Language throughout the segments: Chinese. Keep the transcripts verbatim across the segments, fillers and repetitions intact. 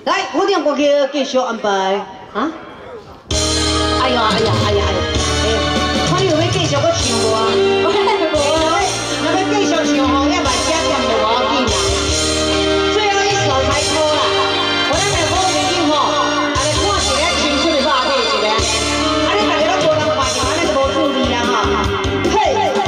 来，我让歌曲继续安排啊！哎呀哎呀哎呀哎呀！看你有要继续搁唱无啊？无啊！若要继续唱吼，也嘛写点就无要紧啦。最后一首开拖啦，我咱来好朋友吼，啊来看一个青春的热血一个，啊你大家都无人看着，安尼就无趣味啦吼。嘿。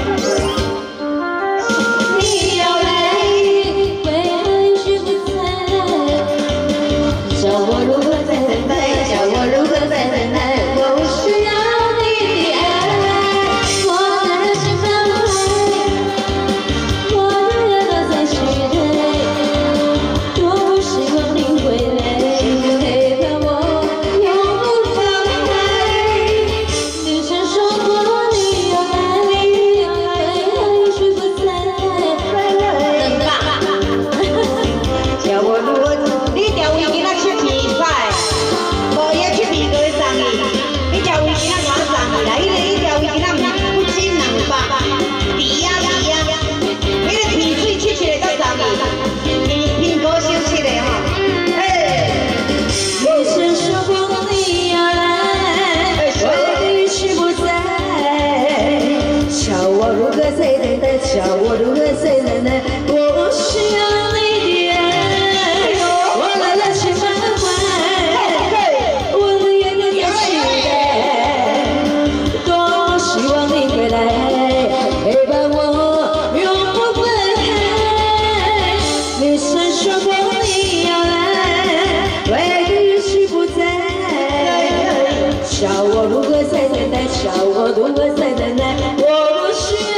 叫我如何才能耐？我需要你的爱，我来了千万回，我的眼睛在期待，多希望你回来陪伴我，永不分开。女神说过你要来，为的允许不在。叫我如何才能耐？叫我如何才能耐？我需要。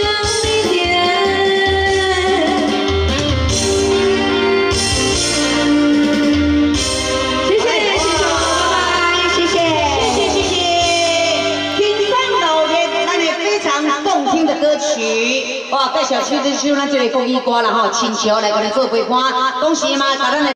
歌曲哇，介绍唱这首咱这个国语歌啦吼，亲像来甲你做陪伴，恭喜嘛，甲咱的。